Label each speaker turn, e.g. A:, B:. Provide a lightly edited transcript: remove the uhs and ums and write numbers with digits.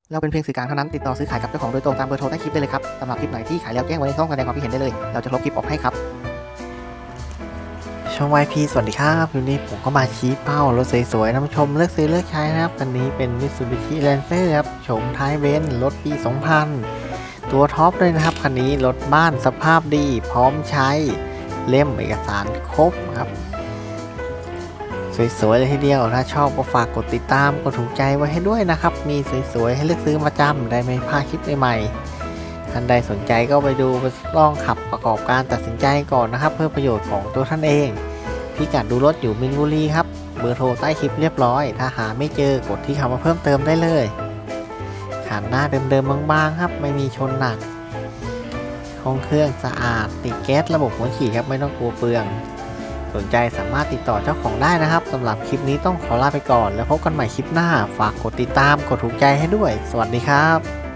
A: เราเป็นเพียงสื่อกลางเท่านั้นติดต่อซื้อขายกับเจ้าของโดยตรงตามเบอร์โทรใต้คลิปได้เลยครับสำหรับคลิปไหนที่ขายแล้วแจ้งไว้ในช่องแสดงความคิดเห็นได้เลยเราจะลบคลิปออกให้ครับช่อง YP สวัสดีครับวันนี้ผมก็มาชี้เป้ารถสวยๆท่านผู้ชมเลือกซื้อเลือกใช้นะครับคันนี้เป็น Mitsubishi Lancer ครับโฉมท้ายเบนซ์รถปี 2000 ตัวท็อปเลยนะครับคันนี้รถบ้านสภาพดีพร้อมใช้เล่มเอกสารครบครับสวยๆเลยทีเดียวถ้าชอบก็ฝากกดติดตามกดถูกใจไว้ให้ด้วยนะครับมีสวยๆให้เลือกซื้อประจำได้ไม่พลาดคลิปใหม่ๆท่านใดสนใจก็ไปดูไปลองขับประกอบการตัดสินใจก่อนนะครับเพื่อประโยชน์ของตัวท่านเองพิกัดดูรถอยู่มินบุรีครับเบอร์โทรใต้คลิปเรียบร้อยถ้าหาไม่เจอกดที่คำว่าเพิ่มเติมได้เลยขันหน้าเดิมๆบางๆครับไม่มีชนหนักห้องเครื่องสะอาดติดแก๊สระบบหัวฉีดครับไม่ต้องกลัวเปลืองสนใจสามารถติดต่อเจ้าของได้นะครับสำหรับคลิปนี้ต้องขอลาไปก่อนแล้วพบกันใหม่คลิปหน้าฝากกดติดตามกดถูกใจให้ด้วยสวัสดีครับ